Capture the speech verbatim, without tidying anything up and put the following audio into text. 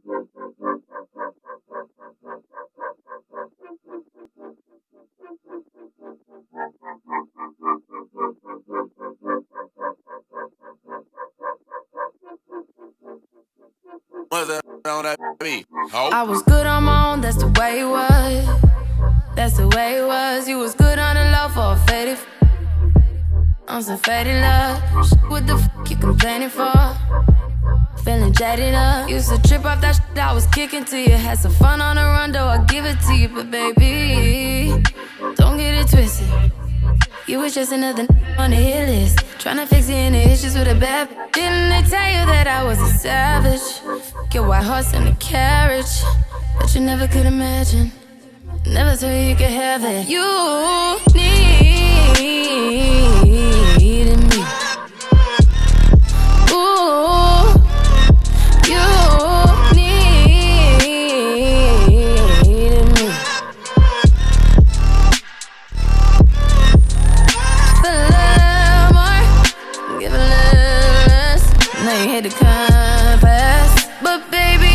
I was good on my own, that's the way it was. That's the way it was. You was good on the low for a faded f on some faded love. What the f you complaining for? Feeling jaded up. Used to trip off that shit I was kicking to you. Had some fun on the run, though I give it to you. But baby, don't get it twisted. You was just another n on the hit list, tryna fix any issues with a bad. Didn't they tell you that I was a savage? Get white horse in a carriage, but you never could imagine. Never told you you could have it. You needed me. Ooh, you needed me. Feel a little more, give a little less. Now you hit the compass, but baby,